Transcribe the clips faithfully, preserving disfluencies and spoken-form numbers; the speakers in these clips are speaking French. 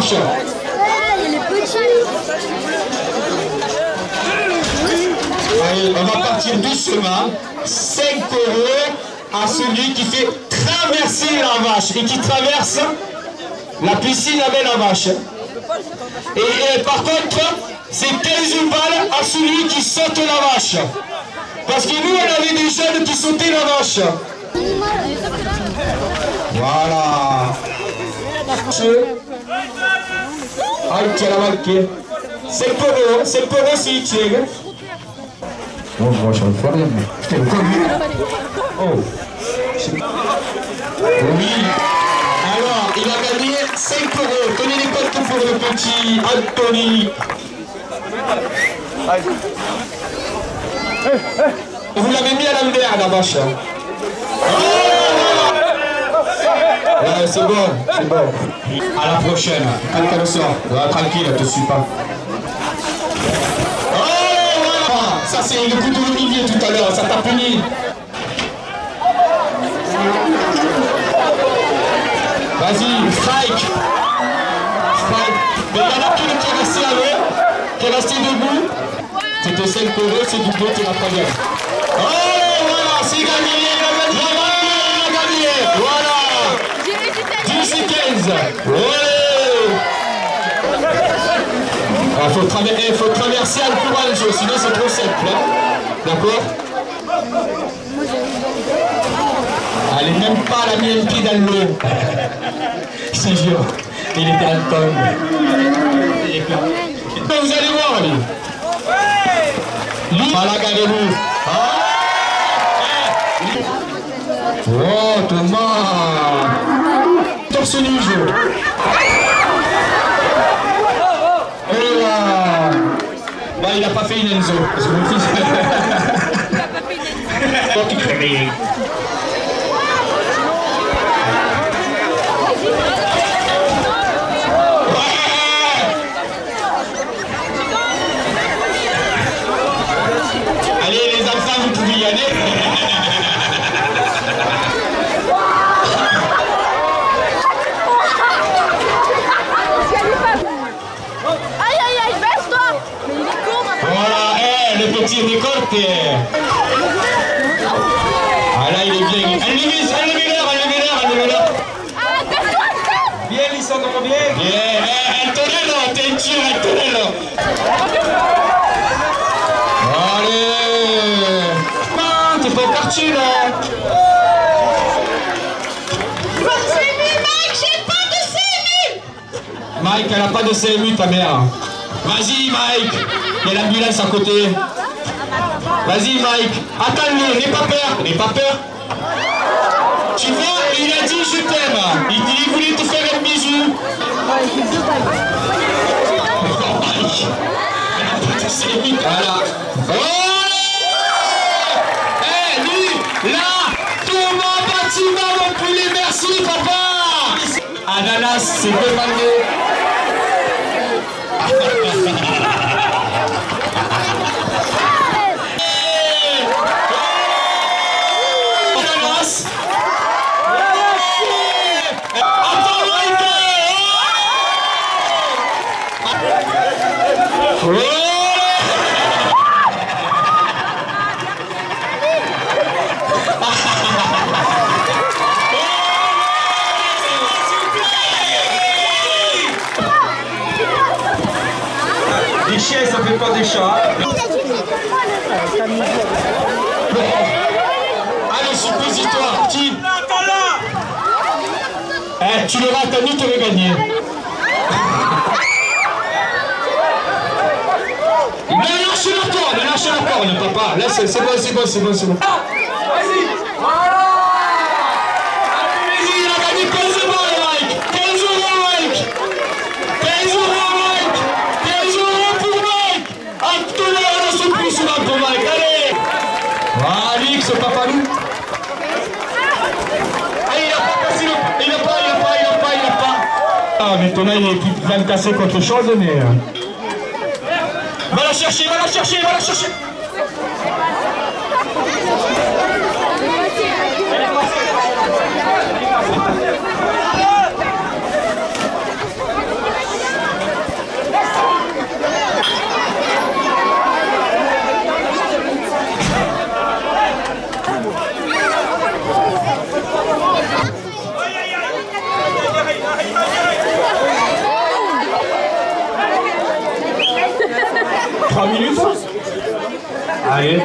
vache. Allez, on va partir doucement. cinq euros à celui qui fait traverser la vache et qui traverse la piscine avec la vache. Et, et par contre, c'est quinze balles à celui qui saute la vache. Parce que nous, on avait des jeunes qui sautaient la vache. Voilà. Ah, tiens la marqué. cinq euros, cinq euros si tu es. Oh, moi je ne fais rien, mais je t'ai connu. Oh. Oui. Alors, il a gagné cinq euros. Tenez les comptes pour le petit Anthony. Vous l'avez mis à l'envers, la vache. Ouais, c'est bon, c'est bon. À la prochaine. Quand elle sort, ouais, tranquille, elle te suit pas. Oh, voilà. Ça, c'est le coup de l'Olivier tout à l'heure, ça t'a puni. Vas-y, strike. Strike. Mais il y en a qui est resté à l'heure, qui est resté debout. C'était cinq euros, c'est doublé, tu n'as pas gagné. Oh, voilà, c'est gagné. On a gagné. Voilà. dix et quinze. Ouais. Il faut, traver faut traverser à l'encourage, sinon c'est trop simple. Hein. D'accord? Elle n'est même pas la mis un pied dans l'eau. Je te jure, il était en tombe. Vous allez voir, lui. Lui, voilà, regardez-vous. Oh, Thomas. Torse nu, jeu. Oh là. Bah, il n'a pas fait une Enzo. Parce que mon fils. Toi qui crée. Allez les enfants, vous pouvez y aller. Aïe aïe aïe, baisse-toi. Mais il est con maintenant. Voilà, hey, le petit récolte. Ah là il est bien. Enlevez-leur, enlevez-leur, enlevez-leur, enlevez-leur. Ah, baisse-toi, baisse. Bien, ils sont comme bien. Bien, hey, Antonello, t'es un tir, Antonello. Allez. Non, t'es pas au quartier là. Mike, elle n'a pas de C M U, ta mère. Vas-y, Mike. Il y a l'ambulance à côté. Vas-y, Mike. Attends-le, n'aie pas peur. N'aie pas peur. Tu vois, il a dit je t'aime. Il, il voulait te faire un bisou. Oh, Mike. Elle n'a pas de C M U. Voilà. Oh, hé, lui, là, Thomas Bâtiment, mon poulet, merci, papa. Ananas, c'est demandé. Ananas. Attends, Mike. Les chiens, ça fait pas des chats. Allez, suppositoire, qui eh, tu l'auras attendu, tu aurais gagné. Mais lâche la corne, lâche la corne, papa. Là, c'est bon, c'est bon, c'est bon, c'est bon. Vas-y. Voilà. Vas-y, il a gagné quinze balles, Mike. quinze euros, Mike. quinze euros, Mike. quinze euros pour Mike. À tout le monde, on se pousse là pour Mike. Allez. Ah, Alix, papa, nous. Il n'a pas cassé le... Il n'a pas, il n'a pas, il n'a pas, il n'a pas. Ah, mais Thomas, il est plus va me casser quelque chose, mais... Va la chercher, va la chercher, va la chercher. minutes. Allez.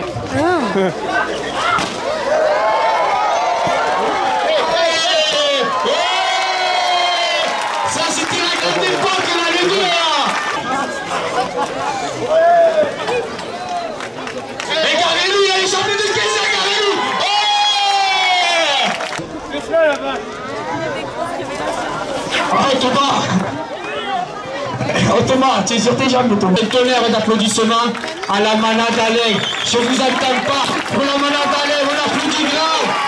Ça c'était la grande époque là, les deux là. Et Garelou, il a les champions de Kaiser, Garelou. Oh Thomas. Oh Thomas, tu es sur tes jambes Thomas. Le tonnerre d'applaudissements à la manade à l'air. Je vous attends pas pour la manade à l'air, on applaudit grave.